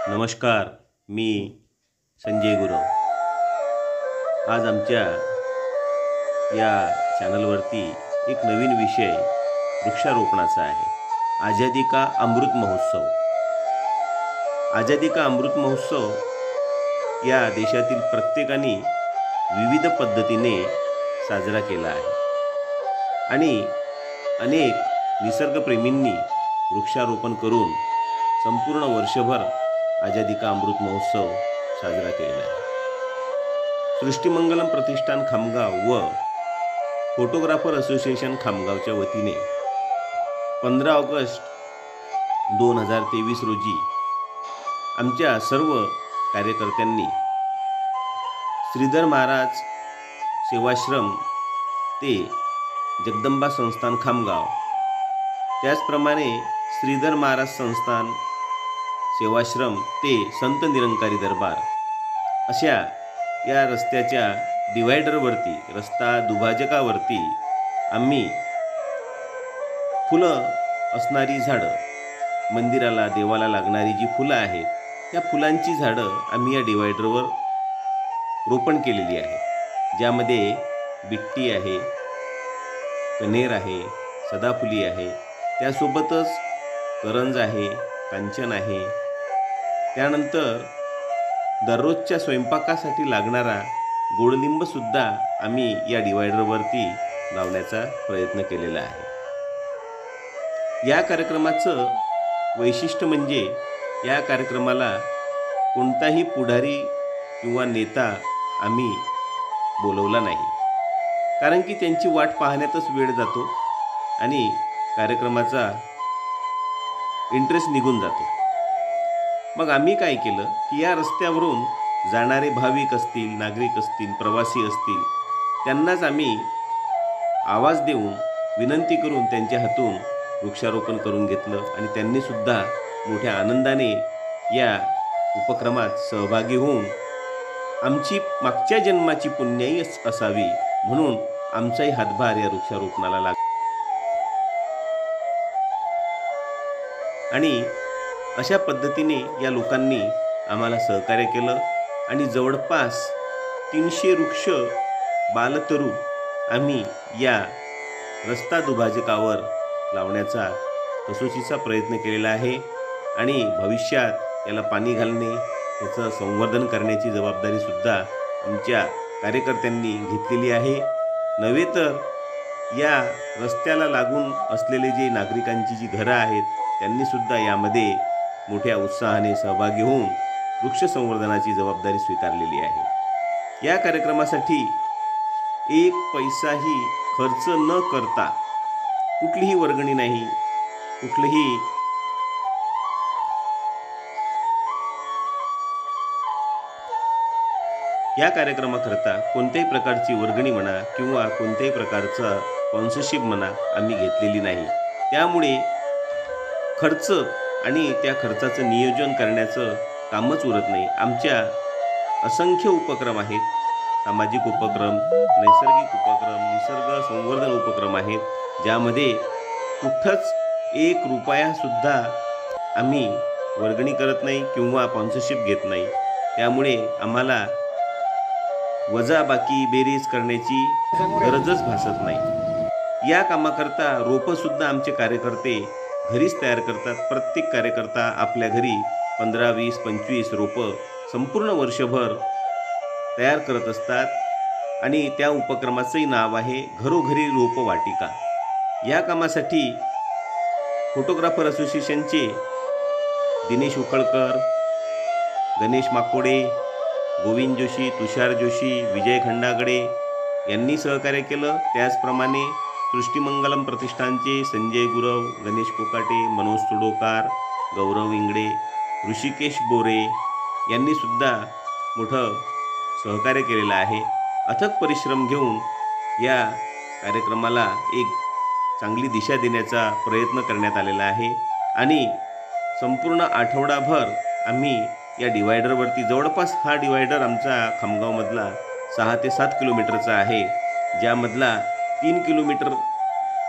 नमस्कार. मी संजय गुरव. आज आमच्या या चॅनलवरती एक नवीन विषय वृक्षारोपणाचा आहे. आझादी का अमृत महोत्सव. आझादी का अमृत महोत्सव या देशातील प्रत्येकाने विविध पद्धतीने साजरा केला आहे आणि अनेक निसर्गप्रेमींनी वृक्षारोपण करून संपूर्ण वर्षभर आझादी का अमृत महोत्सव साजरा केलेला आहे. सृष्टिमंगलम प्रतिष्ठान खामगाव व फोटोग्राफर असोसिएशन खामगावच्या वतीने 15 ऑगस्ट 2023 रोजी आमच्या सर्व कार्यकर्त्यांनी श्रीधर महाराज सेवाश्रम ते जगदंबा संस्थान खामगाव, त्याचप्रमाणे श्रीधर महाराज संस्थान सेवाश्रम ते संत निरंकारी दरबार अशा या रस्त्याच्या डिवायडरवरती, रस्ता दुभाजकावरती आम्ही फुलं असणारी झाडं, मंदिराला देवाला लागणारी जी फुलं आहेत त्या फुलांची झाडं आम्ही या डिवायडरवर रोपण केलेली आहे. ज्यामध्ये बिट्टी आहे, कण्हेर आहे, सदाफुली आहे, त्यासोबतच करंज आहे, कांचन आहे. त्यानंतर दररोजच्या स्वयंपाकासाठी लागणारा गोडलिंबसुद्धा आम्ही या डिवायडरवरती लावण्याचा प्रयत्न केलेला आहे. या कार्यक्रमाचं वैशिष्ट्य म्हणजे या कार्यक्रमाला कोणताही पुढारी किंवा नेता आम्ही बोलवला नाही, कारण की त्यांची वाट पाहण्यातच वेळ जातो आणि कार्यक्रमाचा इंटरेस्ट निघून जातो. मग आम्ही काय केलं की या रस्त्यावरून जाणारे भाविक असतील, नागरिक असतील, प्रवासी असतील, त्यांनाच आम्ही आवाज देऊन विनंती करून त्यांच्या हातून वृक्षारोपण करून घेतलं आणि त्यांनीसुद्धा मोठ्या आनंदाने या उपक्रमात सहभागी होऊन आमची मागच्या जन्माची पुण्याई असावी म्हणून आमचाही हातभार या वृक्षारोपणाला लागला. आणि अशा पद्धतीने या लोकांनी आम्हाला सहकार्य केलं आणि जवळपास 300 वृक्ष बालतरू आम्ही या रस्ता दुभाजकावर लावण्याचा कसोशीचा प्रयत्न केलेला आहे आणि भविष्यात याला पाणी घालणे, त्याचं संवर्धन करण्याची जबाबदारीसुद्धा आमच्या कार्यकर्त्यांनी घेतलेली आहे. नव्हे तर या रस्त्याला लागून असलेले जे नागरिकांची जी घरं आहेत त्यांनीसुद्धा यामध्ये मोठ्या उत्साहाने सहभागी होऊन वृक्ष संवर्धनाची जबाबदारी स्वीकारलेली आहे. या कार्यक्रमासाठी एक पैसाही खर्च न करता, कुठलीही वर्गणी नाही, कुठलीही या कार्यक्रमाकरता कोणत्याही प्रकारची वर्गणी म्हणा किंवा कोणत्याही प्रकारचा स्पॉन्सरशिप म्हणा आम्ही घेतलेली नाही. त्यामुळे खर्च आणि त्या खर्चाचं नियोजन करण्याचं कामच उरत नाही. आमच्या असंख्य उपक्रम आहेत, सामाजिक उपक्रम, नैसर्गिक उपक्रम, निसर्ग संवर्धन उपक्रम आहेत, ज्यामध्ये कुठंच 1 रुपयासुद्धा आम्ही वर्गणी करत नाही किंवा स्पॉन्सरशिप घेत नाही. त्यामुळे आम्हाला वजाबाकी बेरीज करण्याची गरजच भासत नाही. या कामाकरता रोपंसुद्धा आमचे कार्यकर्ते घरीच तयार करतात. प्रत्येक कार्यकर्ता आपल्या घरी 15, 20, 25 रोपं संपूर्ण वर्षभर तयार करत असतात आणि त्या उपक्रमाचंही नाव आहे घरोघरी रोप वाटिका. या कामासाठी फोटोग्राफर असोसिएशनचे दिनेश उखळकर, गणेश माकोडे, गोविंद जोशी, तुषार जोशी, विजय खंडागडे यांनी सहकार्य केलं. त्याचप्रमाणे सृष्टिमंगलम प्रतिष्ठानचे संजय गुरव, गणेश कोकाटे, मनोज तुडोकार, गौरव इंगडे, ऋषिकेश बोरे यांनीसुद्धा मोठं सहकार्य केलेलं आहे. अथक परिश्रम घेऊन या कार्यक्रमाला एक चांगली दिशा देण्याचा प्रयत्न करण्यात आलेला आहे आणि संपूर्ण आठवडाभर आम्ही या डिवायडरवरती, जवळपास हा डिवायडर आमचा खामगावमधला 6 ते 7 किलोमीटरचा आहे, ज्यामधला 3 किलोमीटर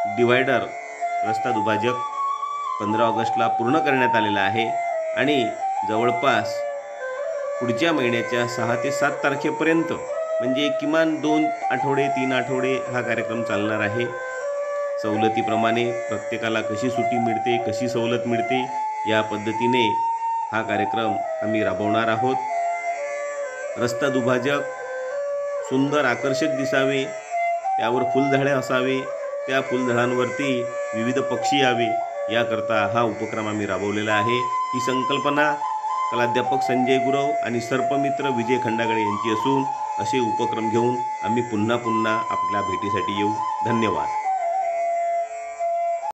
डिवायडर रस्ता दुभाजक 15 ऑगस्टला पूर्ण करण्यात आलेला आहे आणि जवळपास पुढच्या महिन्याच्या 6 ते 7 तारखेपर्यंत म्हणजे किमान 2 आठवडे 3 आठवडे हा कार्यक्रम चालणार आहे. सवलतीप्रमाणे प्रत्येकाला कशी सुट्टी मिळते, कशी सवलत मिळते, या पद्धतीने हा कार्यक्रम आम्ही राबवणार आहोत. रस्ता दुभाजक, सुंदर आकर्षक दिसावे, त्यावर फुलझाडे असावे, त्या फुलझाडांवरती विविध पक्षी यावे, याकरता हा उपक्रम आम्ही राबवलेला आहे. ही संकल्पना कलाध्यापक संजय गुरव आणि सर्पमित्र विजय खंडागळे यांची असून असे उपक्रम घेऊन आम्ही पुन्हा आपल्या भेटीसाठी येऊ. धन्यवाद.